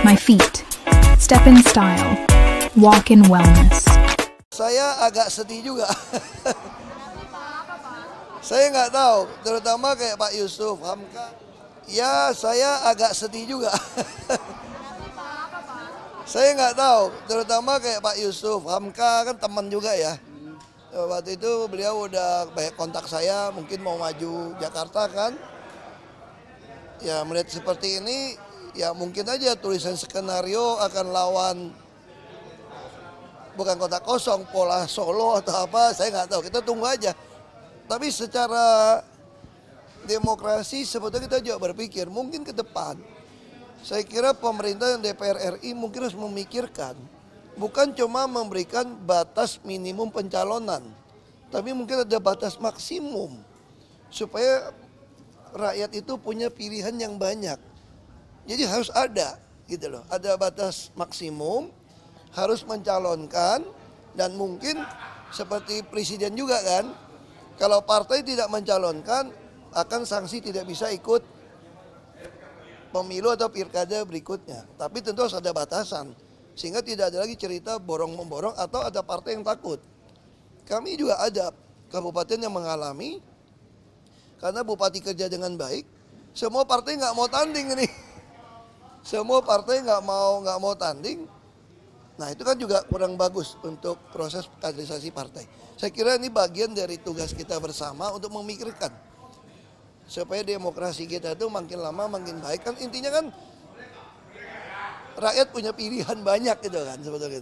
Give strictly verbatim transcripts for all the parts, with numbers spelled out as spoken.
my feet, step in style, walk in wellness. Saya agak sedih juga. Saya nggak tahu, terutama kayak Pak Yusuf Hamka. Ya, saya agak sedih juga. Saya nggak tahu, terutama kayak Pak Yusuf Hamka kan teman juga ya. Waktu itu beliau udah banyak kontak saya, mungkin mau maju Jakarta kan. Ya melihat seperti ini, ya mungkin aja tulisan skenario akan lawan bukan kota kosong, pola Solo atau apa, saya nggak tahu. Kita tunggu aja. Tapi secara demokrasi sebetulnya kita juga berpikir mungkin ke depan. Saya kira pemerintah dan D P R R I mungkin harus memikirkan bukan cuma memberikan batas minimum pencalonan, tapi mungkin ada batas maksimum supaya rakyat itu punya pilihan yang banyak. Jadi harus ada gitu loh, ada batas maksimum, harus mencalonkan, dan mungkin seperti presiden juga kan, kalau partai tidak mencalonkan akan sanksi tidak bisa ikut pemilu atau pilkada berikutnya. Tapi tentu harus ada batasan sehingga tidak ada lagi cerita borong-memborong atau ada partai yang takut. Kami juga ada kabupaten yang mengalami karena bupati kerja dengan baik, semua partai nggak mau tanding ini, semua partai nggak mau nggak mau tanding. Nah itu kan juga kurang bagus untuk proses kaderisasi partai. Saya kira ini bagian dari tugas kita bersama untuk memikirkan supaya demokrasi kita itu makin lama makin baik. Kan intinya kan rakyat punya pilihan banyak gitu kan sebetulnya.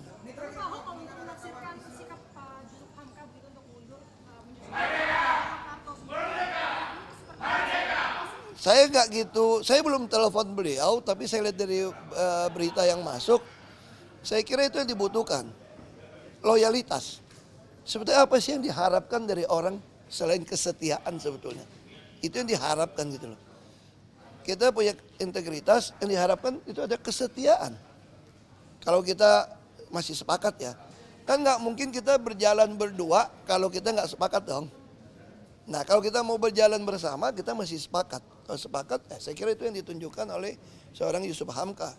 Saya nggak gitu, saya belum telepon beliau, tapi saya lihat dari uh, berita yang masuk, saya kira itu yang dibutuhkan, loyalitas. Sebetulnya apa sih yang diharapkan dari orang selain kesetiaan sebetulnya? Itu yang diharapkan gitu loh. Kita punya integritas, yang diharapkan itu ada kesetiaan. Kalau kita masih sepakat ya, kan nggak mungkin kita berjalan berdua kalau kita nggak sepakat dong. Nah kalau kita mau berjalan bersama, kita masih sepakat. Kalau sepakat, eh, saya kira itu yang ditunjukkan oleh seorang Yusuf Hamka.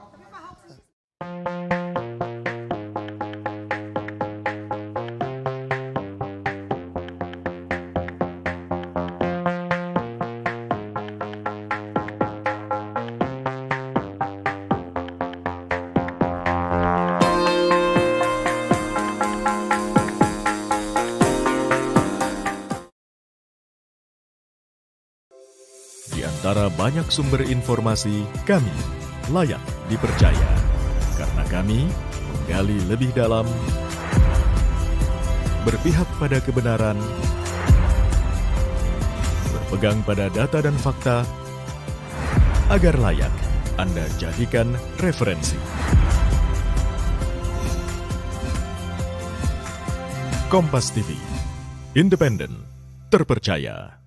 Di antara banyak sumber informasi, kami layak dipercaya. Karena kami menggali lebih dalam, berpihak pada kebenaran, berpegang pada data dan fakta, agar layak Anda jadikan referensi. Kompas T V, independen, terpercaya.